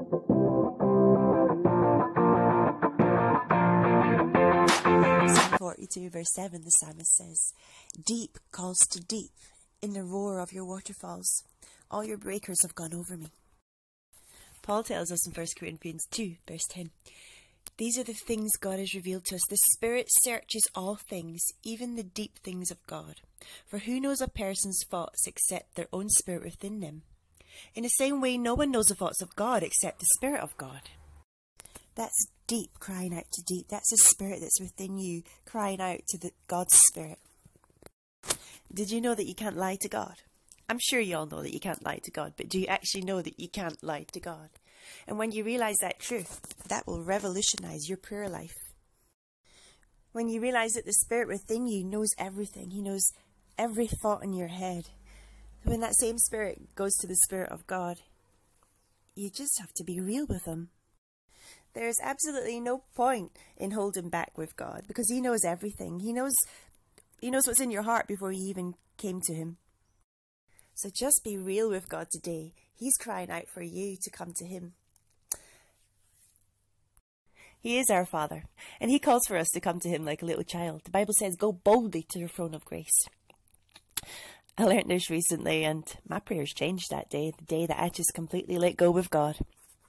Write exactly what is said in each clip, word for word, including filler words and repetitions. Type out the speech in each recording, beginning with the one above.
Psalm forty-two verse seven, the psalmist says, "Deep calls to deep in the roar of your waterfalls. All your breakers have gone over me." Paul tells us in First Corinthians two verse ten, "These are the things God has revealed to us. The Spirit searches all things, even the deep things of God. For who knows a person's thoughts except their own spirit within them? In the same way, no one knows the thoughts of God except the Spirit of God." That's deep crying out to deep. That's the Spirit that's within you crying out to the God's Spirit. Did you know that you can't lie to God? I'm sure you all know that you can't lie to God, but do you actually know that you can't lie to God? And when you realise that truth, that will revolutionise your prayer life. When you realise that the Spirit within you knows everything, He knows every thought in your head. When that same Spirit goes to the Spirit of God, you just have to be real with Him. There's absolutely no point in holding back with God, because He knows everything. He knows, He knows what's in your heart before you even came to Him. So just be real with God today. He's crying out for you to come to Him. He is our Father, and He calls for us to come to Him like a little child. The Bible says, "Go boldly to the throne of grace." I learnt this recently, and my prayers changed that day, the day that I just completely let go with God.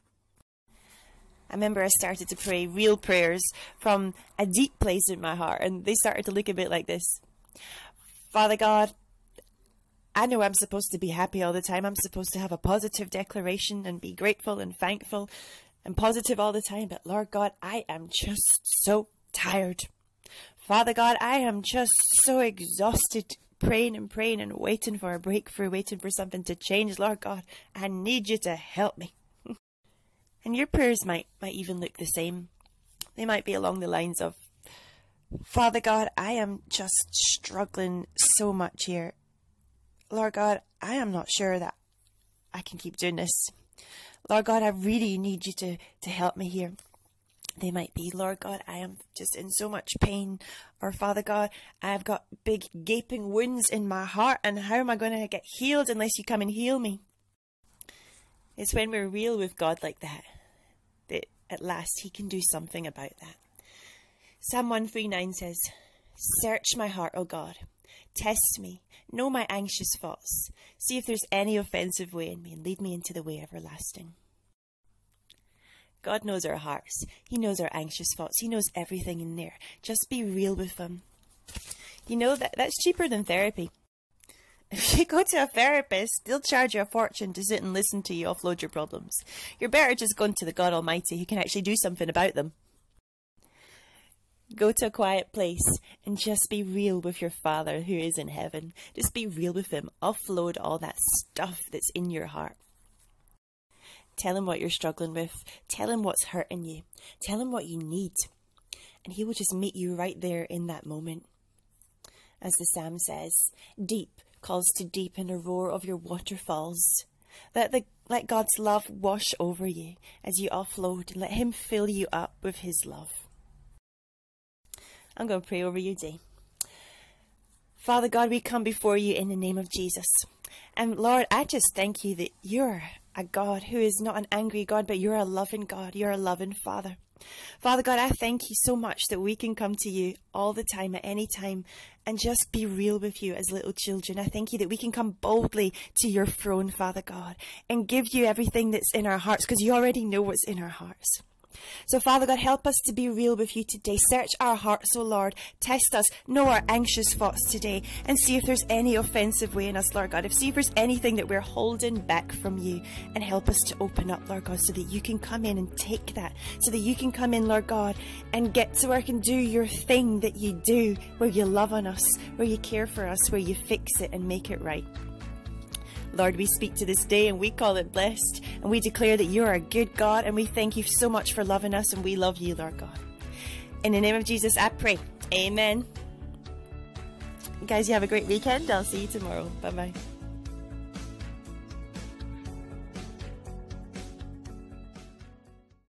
I remember I started to pray real prayers from a deep place in my heart, and they started to look a bit like this. "Father God, I know I'm supposed to be happy all the time. I'm supposed to have a positive declaration and be grateful and thankful and positive all the time. But Lord God, I am just so tired. Father God, I am just so exhausted praying and praying and waiting for a breakthrough, waiting for something to change. Lord God, I need you to help me." And your prayers might, might even look the same. They might be along the lines of, "Father God, I am just struggling so much here. Lord God, I am not sure that I can keep doing this. Lord God, I really need you to, to help me here." They might be, "Lord God, I am just in so much pain." Or, "Father God, I've got big gaping wounds in my heart, and how am I going to get healed unless you come and heal me?" It's when we're real with God like that, that at last He can do something about that. Psalm one thirty-nine says, "Search my heart, O God. Test me, know my anxious thoughts. See if there's any offensive way in me, and lead me into the way everlasting." God knows our hearts. He knows our anxious thoughts. He knows everything in there. Just be real with Him. You know, that that's cheaper than therapy. If you go to a therapist, they'll charge you a fortune to sit and listen to you offload your problems. You're better just going to the God Almighty who can actually do something about them. Go to a quiet place and just be real with your Father who is in heaven. Just be real with Him. Offload all that stuff that's in your heart. Tell Him what you're struggling with. Tell Him what's hurting you. Tell Him what you need. And He will just meet you right there in that moment. As the psalm says, "Deep calls to deep in the roar of your waterfalls." Let, the, let God's love wash over you as you offload, and let Him fill you up with His love. I'm going to pray over you today. Father God, we come before you in the name of Jesus. And Lord, I just thank you that you're a God who is not an angry God, but you're a loving God. You're a loving Father. Father God, I thank you so much that we can come to you all the time, at any time, and just be real with you as little children. I thank you that we can come boldly to your throne, Father God, and give you everything that's in our hearts, because you already know what's in our hearts. So, Father God, help us to be real with you today. Search our hearts, O Lord. Test us. Know our anxious thoughts today. And see if there's any offensive way in us, Lord God. If see if there's anything that we're holding back from you. And help us to open up, Lord God, so that you can come in and take that. So that you can come in, Lord God, and get to work and do your thing that you do. Where you love on us. Where you care for us. Where you fix it and make it right. Lord, we speak to this day and we call it blessed, and we declare that you are a good God, and we thank you so much for loving us, and we love you, Lord God. In the name of Jesus, I pray. Amen. Guys, you have a great weekend. I'll see you tomorrow. Bye-bye.